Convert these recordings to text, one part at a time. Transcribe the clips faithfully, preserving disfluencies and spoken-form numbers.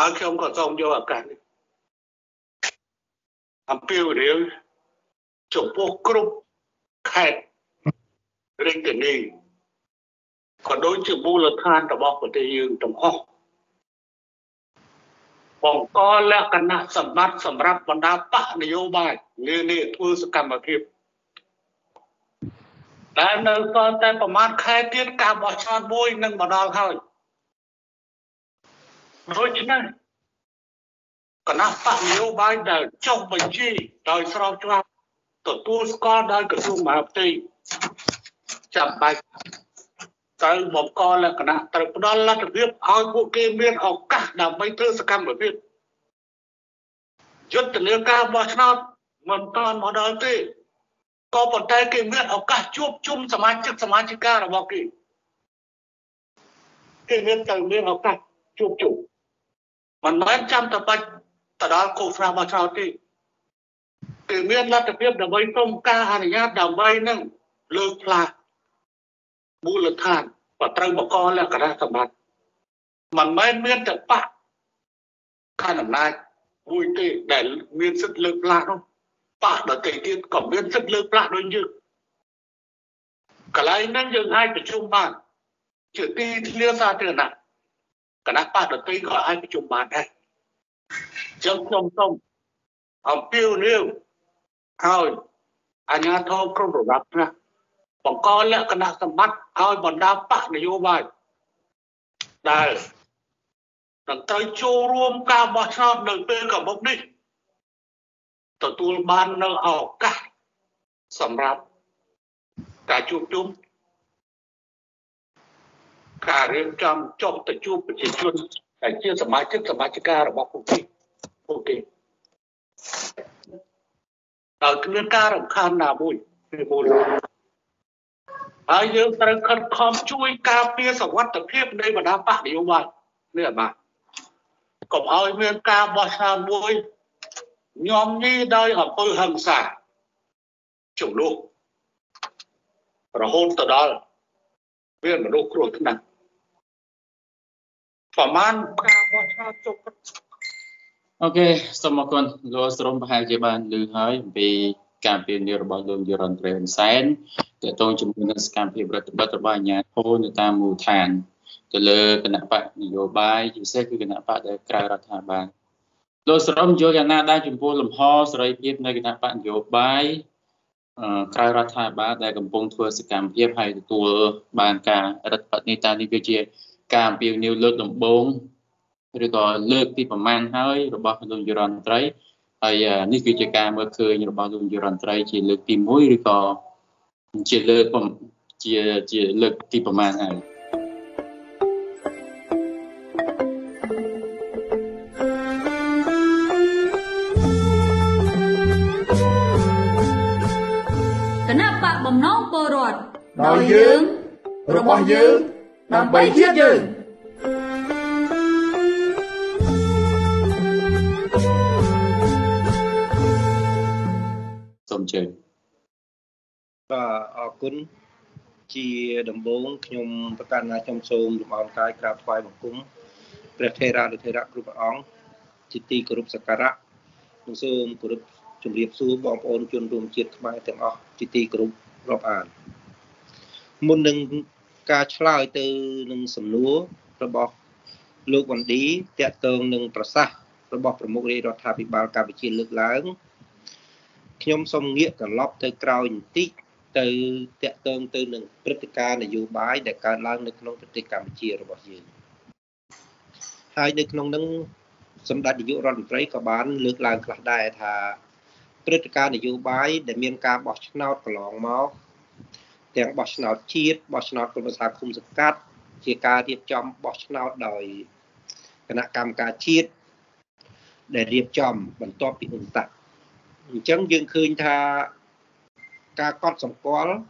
ហើយខ្ញុំក៏សូមយកឱកាសនេះអំពាវនាវចំពោះគ្រប់ខេត្តរាជធានីក៏ដូចជាមូលដ្ឋានរបស់ប្រទេសយើងទាំងអស់បង្កលក្ខណៈសម្បត្តិសម្រាប់បណ្ដាបកនយោបាយនានាធ្វើសកម្មភាពតែនៅសល់តែប្រមាណខែទៀតការបោះឆ្នោតមួយនឹងមកដល់ហើយដូច្នេះគណៈបកនយោបាយដែលចុះបញ្ជីដោយស្របច្បាប់ទទួលស្គាល់ដោយក្រសួងមហាផ្ទៃចាំបាច់ត្រូវបង្កលក្ខណៈត្រូវផ្ដល់លទ្ធភាពឲ្យពួកគេមានឱកាសដើម្បីធ្វើសកម្មភាពយុទ្ធនាការបោះឆ្នោតមិនតាន់មកដល់ទេក៏ប៉ុន្តែគេមានឱកាសជួបជុំសមាជិកសមាជិការបស់គេគេមានទៅមានឱកាសជួបជុំមិនមែនចាំតែបាច់ទៅដល់គោលស្រាបោះឆ្នោតទេគេមានលទ្ធភាពដើម្បីសុំការអនុញ្ញាតដើម្បីនឹងលើកផ្លាស់មូលដ្ឋានក៏ត្រូវបង្កលក្ខណៈសម្បត្តិមិនមែនមានតែបកខាងអំណាចមួយទេដែលមានសិទ្ធិលើកផ្លាស់នោះបកដទៃទៀតក៏មានសិទ្ធិលើកផ្លាស់ដូចយើងកន្លែងហ្នឹងយើងអាចប្រជុំបានជាទីធ្លាសាធារណៈគណៈបកដទៃក៏អាចប្រជុំបានដែរចឹងខ្ញុំសូមអំពាវនាវឲ្យអាជ្ញាធរគ្រប់ระดับណាបង្កលក្ខណៈសម្បត្តិឲ្យបណ្ដាបកនយោបាយដែលនឹងត្រូវចូលរួមការបោះឆ្នោតនៅពេលកមុខនេះទទួលបាននៅឱកាសសម្រាប់ការជួបជុំការរៀបចំចុះទៅជួបប្រជាជនដែលជាសមាជិកសមាជិការបស់ពួកគេពួកគេដោយគ្មានការរំខានណាមួយពីមូលហើយយើងត្រូវខិតខំជួយការពារសុវត្ថិភាពនៃបណ្ដាបកនយោបាយនេះបាទ កុំឲ្យមានការបោះឆ្នោតមួយញោមញីដោយអំពើហិង្សាជំនួសរហូតទៅដល់មានមនុស្សគ្រោះថ្នាក់ប្រមាណការបោះឆ្នោតជុំអូខេសូមអរគុណលោកស្រមប្រហែលជាបានឮហើយអំពីការពៀននារបស់លោកយុរ៉ាន់ត្រេនសែនទាក់ទងជាមួយនឹងសកម្មភាពរដ្ឋបတ်របស់អាជ្ញាធរនៅតាមមូលដ្ឋានទៅលើគណៈបកនយោបាយជាពិសេសគឺគណៈបកដែលក្រៅរដ្ឋាភិបាលលោកស្រមយល់យ៉ាងណាដែរចំពោះលំហសេរីភាពនៃគណៈបកនយោបាយក្រៅរដ្ឋាភិបាលដែលកំពុងធ្វើសកម្មភាពហើយទទួលបានការរដ្ឋបတ်នេះតើនេះគឺជាការអំពាវនាវលើកដំបូងឬក៏លើកទីប្រមាណហើយរបស់លោកយុរ៉ាន់ត្រីហើយនេះគឺជាការមើលឃើញរបស់លោកយុរ៉ាន់ត្រីជាលើកទីមួយឬក៏ជាលើកជាជាលើកទីប្រមាណហើយគណៈបកបំណងពលរដ្ឋដោយយើងរបស់យើងដើម្បីជាតិយើងសូមជើញបាទអរគុណជាដំបូងខ្ញុំប្រកាសថាខ្ញុំសូមលំអរកាយក្រាបថ្វាយបង្គំព្រះថេរានុថេរៈគ្រប់ព្រះអង្គជាទីគោរពសក្ការៈនិងសូមគោរពជម្រាបសួរបងប្អូនជនរួមជាតិខ្មែរទាំងអស់ជាទីគោរពរាប់អានមុននឹងការឆ្លើយទៅនឹងសំណួររបស់លោកវ៉ាន់ឌីតាក់ទងនឹងប្រសាសន៍របស់ប្រមុខរាជរដ្ឋាភិបាលកម្ពុជាលើកឡើងខ្ញុំសូមងាកត្រឡប់ទៅក្រោយបន្តិចទៅតាក់ទងទៅនឹងព្រឹត្តិការណ៍នយោបាយដែលកើតឡើងនៅក្នុងប្រទេសកម្ពុជារបស់យើងហើយនៅក្នុងនឹងសម្ដេចនាយករដ្ឋមន្ត្រីក៏បានលើកឡើងខ្លះដែរថាព្រឹត្តិការណ៍នយោបាយដែលមានការបោះឆ្នោតកន្លងមកទាំងបោះឆ្នោតជាតិបោះឆ្នោតក្រុមប្រឹក្សាគុំសង្កាត់ជាការរៀបចំបោះឆ្នោតដោយគណៈកម្មការជាតិដែលរៀបចំបន្ទាប់ពីអ៊ុនតាក់អញ្ចឹងយើងឃើញថាការកត់សម្គាល់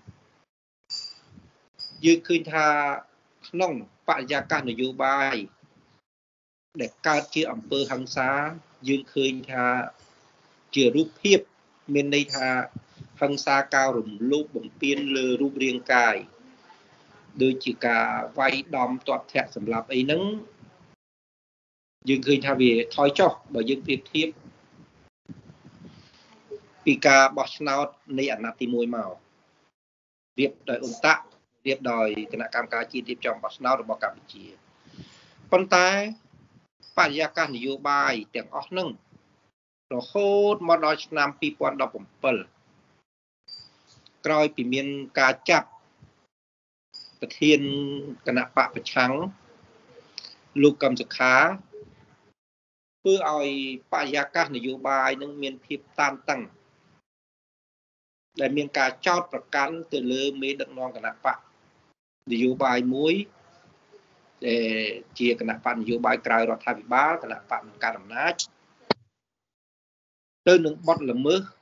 យើងឃើញថាក្នុងបរិយាកាសនយោបាយដែលកើតជាអំពើហិង្សាយើងឃើញថាជារូបភាពមានន័យថាហិង្សាការរំលោភបំពានលើរូបរាងកាយដូចជាការវាយដំទាត់ធាក់សម្លាប់អីហ្នឹង dương khơi tha về thoi cho bởi dương tiếp tiếp pika bosnaut này ảnh nát mùi màu việc đòi ổn tạ việc đòi cái nạ cam cá chi tiếp trong bosnaut rồi bỏ cả bị chia con tayปัญญาการนโยบายទាំងអស់នឹងរហូតមកដល់ឆ្នាំពីរពាន់ដប់ប្រាំbảyក្រោយពីមានការចាប់ប្រធានគណៈបកប្រឆាំងលោកកឹមសុខាធ្វើឲ្យបរិយាកាសនយោបាយនឹងមានភាពតានតឹងដែលមានការចោទប្រកាន់ទៅលើមេដឹកនាំគណៈបកនយោបាយមួយជាគណៈបកនយោបាយក្រៅរដ្ឋាភិបាលគណៈបកការអំណាចទៅនឹងបទល្មើស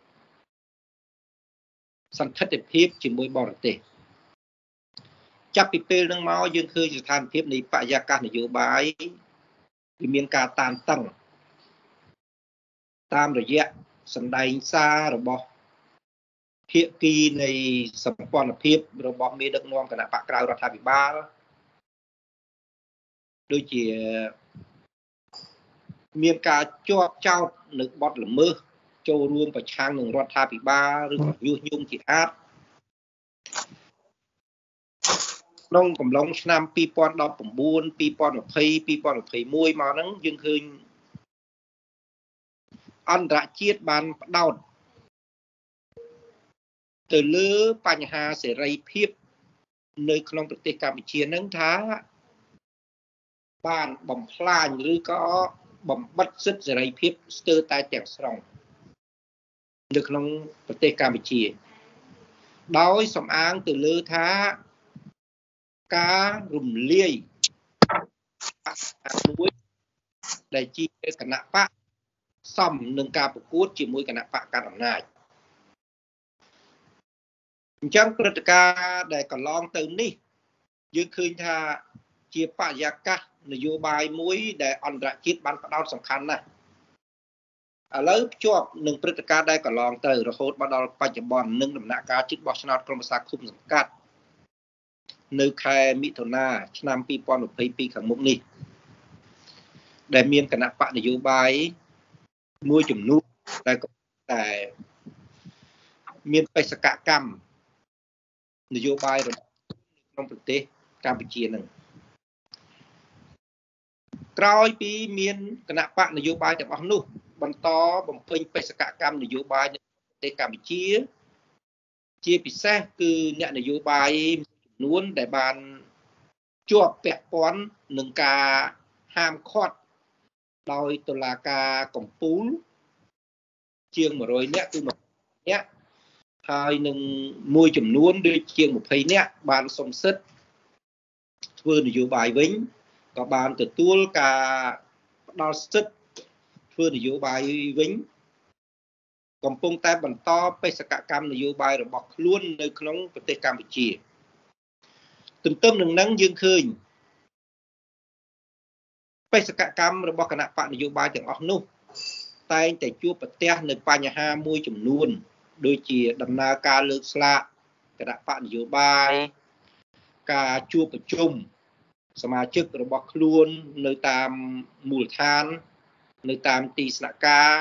សន្តិភាពជាមួយបរទេសចាប់ពីពេលនឹងមកយើងឃើញស្ថានភាពនៃបរិយាកាសនយោបាយវាមានការតានតឹងតាមរយៈសម្ដែងសាររបស់ភាគីនៃសម្ព័ន្ធភាពរបស់មេដឹកនាំគណៈបកក្រៅរដ្ឋាភិបាលដូចជាមានការជាប់ចោទនៅបទល្មើសចូលរួមប្រឆាំងនឹងរដ្ឋាភិបាលឬក៏ញុះញង់ជាអាតក្នុងកំឡុងឆ្នាំពីរពាន់ដប់ប្រាំបួន ពីរពាន់ยี่สิบ ពីរពាន់ยี่สิบเอ็ดមកហ្នឹងយើងឃើញអន្តរជាតិបានផ្ដោតទៅលើបញ្ហាសេរីភាពនៅក្នុងប្រទេសកម្ពុជាហ្នឹងថាបានបំផ្លាញឬក៏បំបិទសិទ្ធិសេរីភាពស្ទើរតែទាំងស្រុងនៅក្នុងប្រទេសកម្ពុជាដោយសំអាងទៅលើថាការរំលាយមួយដែលជាគណៈបកសមនឹងការប្រកួតជាមួយគណៈបកកណ្ដាលអំណាចអញ្ចឹងព្រឹត្តិការណ៍ដែលកន្លងទៅនេះយើងឃើញថាជាបរិយាកាសនយោបាយមួយដែលអន្តរជាតិបានផ្ដោតសំខាន់ណាស់ឥឡូវភ្ជាប់នឹងព្រឹត្តិការណ៍ដែលកន្លងទៅរហូតមកដល់បច្ចុប្បន្ននឹងដំណាក់កាលជិតបោះឆ្នោតក្រុមប្រឹក្សាឃុំសង្កាត់នៅខែមិថុនាឆ្នាំពីរពាន់ยี่สิบពីរខាងមុខនេះដែលមានគណៈបកនយោបាយមួយចំនួនតែតែមានបេសកកម្មនយោបាយក្នុងប្រទេសកម្ពុជានឹងក្រោយពីមានគណៈបកនយោបាយទាំងអស់នោះបន្តបំពេញបេសកកម្មនយោបាយនៅប្រទេសកម្ពុជាជាពិសេសគឺអ្នកនយោបាយចំនួនដែលបានជាប់ពាក់ព័ន្ធនឹងការហាមឃាត់ដោយតុលាការកំពូលជាងmột trămនាក់គឺនាក់ហើយនឹងមួយចំនួនដូចជាងยี่สิบនាក់បានសំសិទ្ធធ្វើនយោបាយវិញក៏បានទទួលការផ្ដល់សិទ្ធិធ្វើនយោបាយវិញកំពុងតែបន្តបេសកកម្មនយោបាយរបស់ខ្លួននៅក្នុងប្រទេសកម្ពុជាទន្ទឹមនឹងនឹងយើងឃើញបេសកកម្មរបស់គណៈបកនយោបាយទាំងអស់នោះតែងតែជួបប្រទះនៅបញ្ហាមួយចំនួនដូចជាដំណើរការលើកស្លាកគណៈបកនយោបាយការជួបប្រជុំសមាជិករបស់ខ្លួននៅតាមមូលដ្ឋាននៅតាមទីស្នាក់ការ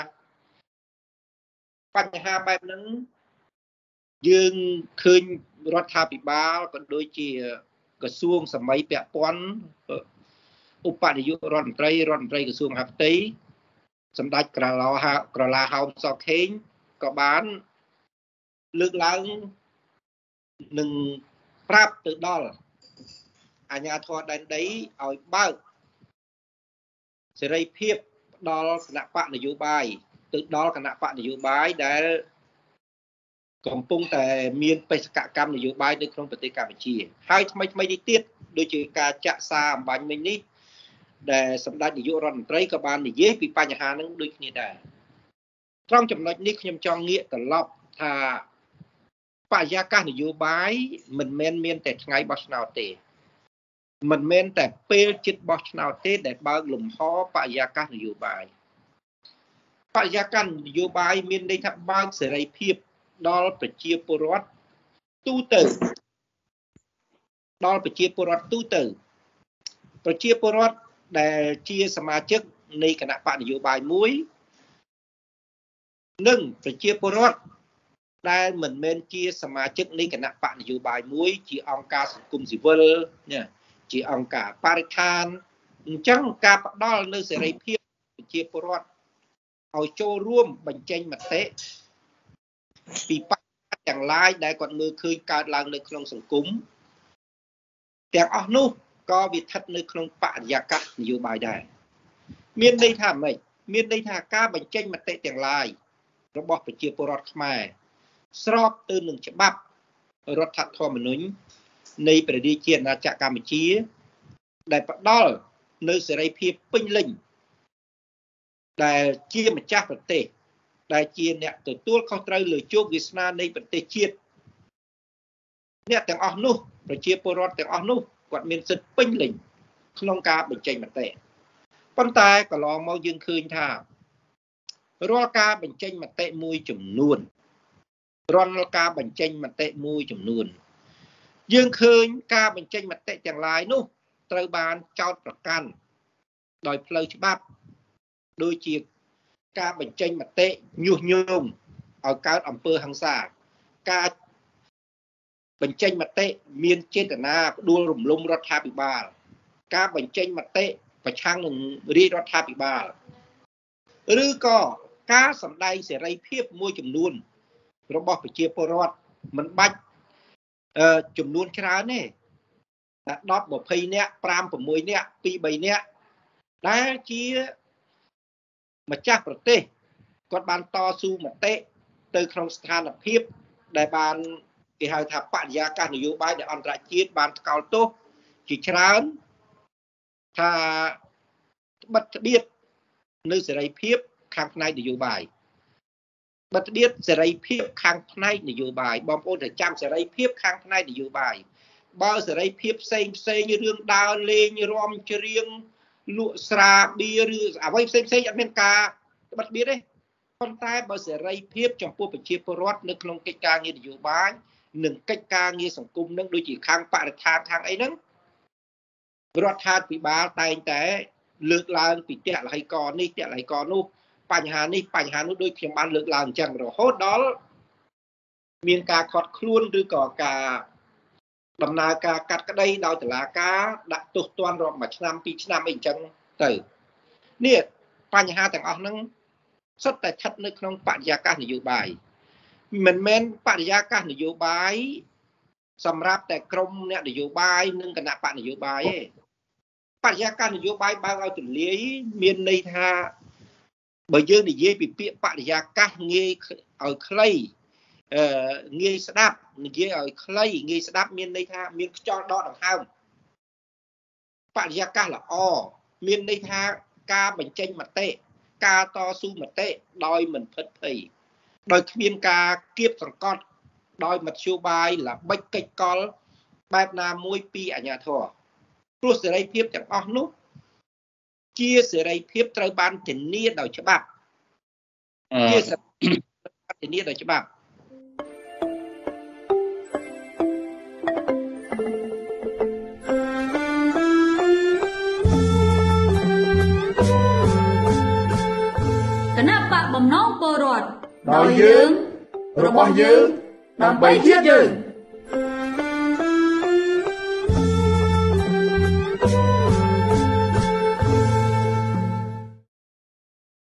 បញ្ហាបែបហ្នឹងយើងឃើញរដ្ឋាភិបាលក៏ដូចជាក្រសួងសម័យពាក់ព័ន្ធឧបនាយករដ្ឋមន្ត្រីរដ្ឋមន្ត្រីក្រសួងមហាផ្ទៃសម្ដេចក្រឡាហៅក្រឡាហោមសខេងក៏បានលើកឡើងនឹងប្រាប់ទៅដល់អាជ្ញាធរដែនដីឲ្យបើកសេរីភាពដល់គណៈបកនយោបាយទៅដល់គណៈបកនយោបាយដែលកំពុងតែមានបេសកកម្មនយោបាយនៅក្នុងប្រទេសកម្ពុជាហើយថ្មីថ្មីនេះទៀតដូចជាការចាក់សារអំបញ្ញមិញនេះដែលសម្ដេចនាយករដ្ឋមន្ត្រីក៏បាននិយាយពីបញ្ហាហ្នឹងដូចគ្នាដែរត្រង់ចំណុចនេះខ្ញុំចង់ងាកត្រឡប់ថាបរិយាកាសនយោបាយមិនមែនមានតែថ្ងៃបោះឆ្នោតទេមិនមែនតែពេលជិតបោះឆ្នោតទេដែលបើកលំហបរិយាកាសនយោបាយបរិយាកាសនយោបាយមានន័យថាបើកសេរីភាពដល់ប្រជាពលរដ្ឋទូទៅដល់ប្រជាពលរដ្ឋទូទៅប្រជាពលរដ្ឋដែលជាសមាជិកនៃគណៈបកនយោបាយមួយនិងប្រជាពលរដ្ឋដែលមិនមែនជាសមាជិកនៃគណៈបកនយោបាយមួយជាអង្គការសង្គមស៊ីវិលណាជាអង្គការបរិស្ថានអញ្ចឹងការផ្ដល់នៅសេរីភាពប្រជាពលរដ្ឋឲ្យចូលរួមបញ្ចេញមតិពីបញ្ហាទាំងឡាយដែលគាត់មើលឃើញកើតឡើងនៅក្នុងសង្គមទាំងអស់នោះក៏វាស្ថិតនៅក្នុងបរិយាកាសនយោបាយដែរមានន័យថាម៉េចមានន័យថាការបញ្ចេញមតិទាំងឡាយរបស់ប្រជាពលរដ្ឋខ្មែរស្របទៅនឹងច្បាប់រដ្ឋធម្មនុញ្ញនៃព្រះរាជាណាចក្រកម្ពុជាដែលផ្ដល់នៅសេរីភាពពេញលេញដែលជាម្ចាស់ប្រទេសដែលជាអ្នកទទួលខុសត្រូវលើជោគវាសនានៃប្រទេសជាតិអ្នកទាំងអស់នោះប្រជាពលរដ្ឋទាំងអស់នោះគាត់មានសិទ្ធិពេញលេញក្នុងការបញ្ចេញមតិប៉ុន្តែកន្លងមកយើងឃើញថារាល់ការបញ្ចេញមតិមួយចំនួនរាល់ការបញ្ចេញមតិមួយចំនួនយើងឃើញការបញ្ចេញមតិទាំងឡាយនោះត្រូវបានចោទប្រកាន់ដោយផ្លូវច្បាប់ដូចជាការបញ្ចេញមតិញុះញង់ឲ្យកើតអំពើហិង្សាការបញ្ចេញមតិមានចេតនាផ្ដួលរំលំរដ្ឋាភិបាលការបញ្ចេញមតិប្រឆាំងនឹងរាជរដ្ឋាភិបាលឬក៏ការសម្ដែងសេរីភាពមួយចំនួនរបស់ប្រជាពលរដ្ឋមិនបាច់ចំនួនច្រើនទេតែដប់ម្ភៃនាក់ប្រាំប្រាំមួយនាក់ពីរបីនាក់ដែលជាម្ចាស់ប្រទេសគាត់បានតស៊ូមតិទៅក្នុងស្ថានភាពដែលបានគេហៅថាបរិយាកាសនយោបាយដែលអន្តរជាតិបានថ្កោលទោសជាច្រើនថាបិទស្បៀតនៅសេរីភាពខាងផ្នែកនយោបាយបិទស្បៀតសេរីភាពខាងផ្នែកនយោបាយបងប្អូនត្រូវចាំសេរីភាពខាងផ្នែកនយោបាយបើសេរីភាពផ្សេងផ្សេងរឿងដើរលេងរាំច្រៀងលក់ស្រាបៀរឬអ្វីផ្សេងផ្សេងអត់មានការបិទស្បៀតទេប៉ុន្តែបើសេរីភាពចំពោះប្រជាពលរដ្ឋនៅក្នុងកិច្ចការងារនយោបាយនិងកិច្ចការងារសង្គមនឹងដូចជាខាងបរិស្ថានខាងអីហ្នឹងរដ្ឋាភិបាលតែងតែលើកឡើងពីទស្សនវិជ្ជានេះទស្សនវិជ្ជានោះបញ្ហានេះបញ្ហានោះដូចខ្ញុំបានលើកឡើងអញ្ចឹងរហូតដល់មានការខាត់ខ្លួនឬក៏ការដំណើរការកាត់ក្តីដោយតុលាការដាក់ទោសទណ្ឌរាប់មួយឆ្នាំពីរឆ្នាំអីអញ្ចឹងទៅនេះបញ្ហាទាំងអស់ហ្នឹងសុទ្ធតែស្ថិតនៅក្នុងបរិយាកាសនយោបាយមិនមែនបរិយាកាសនយោបាយសម្រាប់តែក្រមអ្នកនយោបាយនិងគណៈបកនយោបាយទេបរិយាកាសនយោបាយបើឲ្យទលាយមានន័យថាបើយើងនិយាយពីពាក្យបរិយាកាសងាយឲ្យខ្លីអឺងាយស្ដាប់និយាយឲ្យខ្លីងាយស្ដាប់មានន័យថាមានខ្យល់ដកដង្ហើមបរិយាកាសល្អមានន័យថាការបញ្ចេញមតិការតស៊ូមតិដោយមិនភិតភ័យដោយគ្មានការគៀបសង្កត់ដោយមធ្យោបាយល្បិចកិច្ចកលបែបណាមួយពីអាជ្ញាធរព្រោះសេរីភាពទាំងអស់នោះជាសេរីភាពត្រូវបានធានាដោយច្បាប់ជាសេរីភាពធានាដោយច្បាប់គណៈបកបំណងពលរដ្ឋដោយយើងរបស់យើងដើម្បីជាតិយើង